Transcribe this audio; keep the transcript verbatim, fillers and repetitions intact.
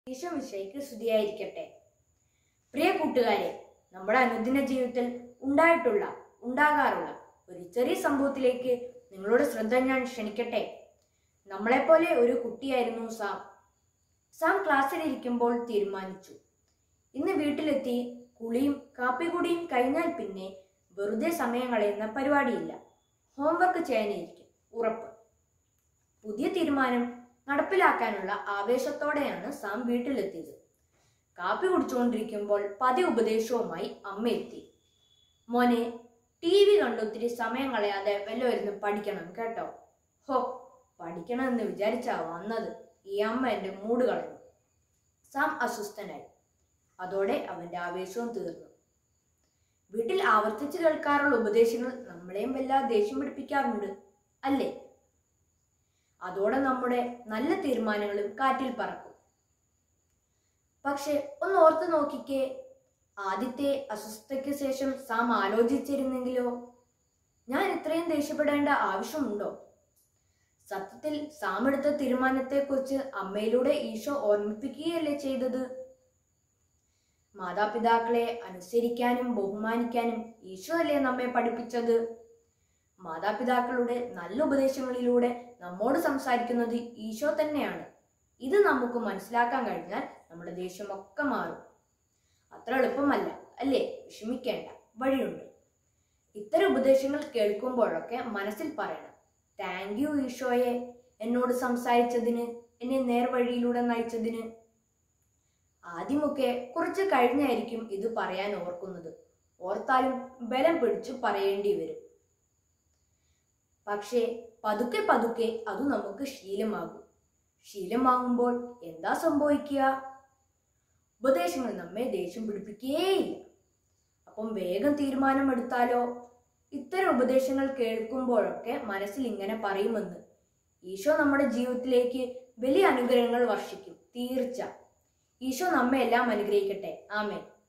ഈശോമിശിഹായ്ക്ക് സ്തുതിയായിരിക്കട്ടെ. പ്രിയ കൂട്ടുകാരെ, നമ്മുടെ അനുദിന ജീവിതത്തിൽ ഉണ്ടായിട്ടുള്ള ഉണ്ടാകാറുള്ള ഒരു ചെറിയ സംഭവത്തിലേക്ക് നിങ്ങളുടെ ശ്രദ്ധ ഞാൻ ക്ഷണിക്കട്ടെ. നമ്മളെപ്പോലെ ഒരു കുട്ടിയായിരുന്നു സാം. സാം ക്ലാസ്സിലിരിക്കുമ്പോൾ തീരുമാനിച്ചു, ഇന്ന് വീട്ടിലെത്തി കുളിയും കാപ്പികുടിയും കഴിഞ്ഞാൽ പിന്നെ വെറുതെ സമയം കളയുന്ന പരിപാടിയില്ല, ഹോംവർക്ക് ചെയ്യാനിരിക്കും ഉറപ്പ്. പുതിയ തീരുമാനം നടപ്പിലാക്കാനുള്ള ആവേശത്തോടെയാണ് സാം വീട്ടിലെത്തിയത്. കാപ്പി കുടിച്ചുകൊണ്ടിരിക്കുമ്പോൾ പതിവ് ഉപദേശവുമായി അമ്മ എത്തി. മോനെ, ടി വി കണ്ടൊത്തിരി സമയം കളയാതെ വല്ലവരുന്ന് പഠിക്കണം കേട്ടോ. ഹോ, പഠിക്കണമെന്ന് വിചാരിച്ചാ വന്നത്. ഈ അമ്മ എന്റെ മൂഡ് കളഞ്ഞു. സാം അസ്വസ്ഥനായി. അതോടെ അവന്റെ ആവേശവും തീർന്നു. വീട്ടിൽ ആവർത്തിച്ച് കേൾക്കാറുള്ള ഉപദേശങ്ങൾ നമ്മളെയും വല്ലാതെ ദേഷ്യം പിടിപ്പിക്കാറുണ്ട് അല്ലേ? അതോടെ നമ്മുടെ നല്ല തീരുമാനങ്ങളും കാറ്റിൽ പറക്കും. പക്ഷെ ഒന്ന് ഓർത്ത് നോക്കിക്കേ, ആദ്യത്തെ അസ്വസ്ഥതയ്ക്ക് ശേഷം സാം ആലോചിച്ചിരുന്നെങ്കിലോ, ഞാൻ ഇത്രയും ദേഷ്യപ്പെടേണ്ട ആവശ്യമുണ്ടോ? സത്യത്തിൽ സാം എടുത്ത തീരുമാനത്തെക്കുറിച്ച് അമ്മയിലൂടെ ഈശോ ഓർമ്മിപ്പിക്കുകയല്ലേ ചെയ്തത്? മാതാപിതാക്കളെ അനുസരിക്കാനും ബഹുമാനിക്കാനും ഈശോ അല്ലേ നമ്മെ പഠിപ്പിച്ചത്? മാതാപിതാക്കളുടെ നല്ല ഉപദേശങ്ങളിലൂടെ നമ്മോട് സംസാരിക്കുന്നത് ഈശോ തന്നെയാണ്. ഇത് നമുക്ക് മനസ്സിലാക്കാൻ കഴിഞ്ഞാൽ നമ്മുടെ ദേഷ്യമൊക്കെ മാറും. അത്ര എളുപ്പമല്ല അല്ലേ? വിഷമിക്കേണ്ട, വഴിയുണ്ട്. ഇത്തരം ഉപദേശങ്ങൾ കേൾക്കുമ്പോഴൊക്കെ മനസ്സിൽ പറയണം, താങ്ക് യു ഈശോയെ, എന്നോട് സംസാരിച്ചതിന്, എന്നെ നേർവഴിയിലൂടെ നയിച്ചതിന്. ആദ്യമൊക്കെ കുറച്ച് കഴിഞ്ഞായിരിക്കും ഇത് പറയാൻ ഓർക്കുന്നത്. ഓർത്താലും ബലം പിടിച്ചു പറയേണ്ടി വരും. പക്ഷേ പതുക്കെ പതുക്കെ അത് നമുക്ക് ശീലമാകും. ശീലമാകുമ്പോൾ എന്താ സംഭവിക്കുക? ഉപദേശങ്ങൾ നമ്മെ ദേഷ്യം പിടിപ്പിക്കുകയില്ല. അപ്പം വേഗം തീരുമാനമെടുത്താലോ? ഇത്തരം ഉപദേശങ്ങൾ കേൾക്കുമ്പോഴൊക്കെ മനസ്സിൽ ഇങ്ങനെ പറയുമെന്ന്, ഈശോ നമ്മുടെ ജീവിതത്തിലേക്ക് വലിയ അനുഗ്രഹങ്ങൾ വർഷിക്കും തീർച്ച. ഈശോ നമ്മെ എല്ലാം അനുഗ്രഹിക്കട്ടെ. ആമേൻ.